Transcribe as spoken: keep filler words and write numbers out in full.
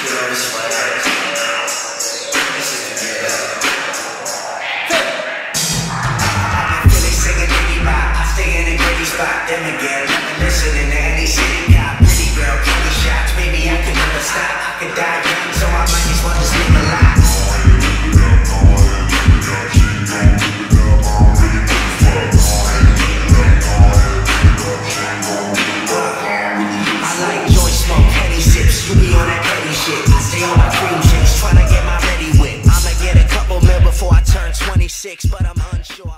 Them again, listening to any city cop, pretty girl, kitty shots. Maybe I could never stop. I could die young, so I might as well just live a lot. I like joint smoke, petty sips. You be on that petty shit. I stay on my cream chase, trying to get my ready whip. I'ma get a couple mil before I turn twenty-six, but I'm unsure.